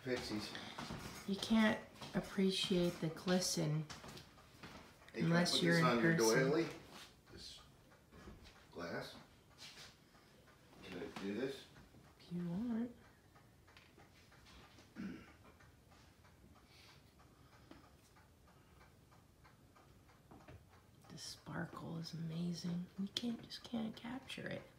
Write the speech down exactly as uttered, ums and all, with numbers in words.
pixies. You can't appreciate the glisten Hey, unless put you're this in on your person. doily. This glass. Can I do this? If you want. The sparkle is amazing. You can't just can't capture it.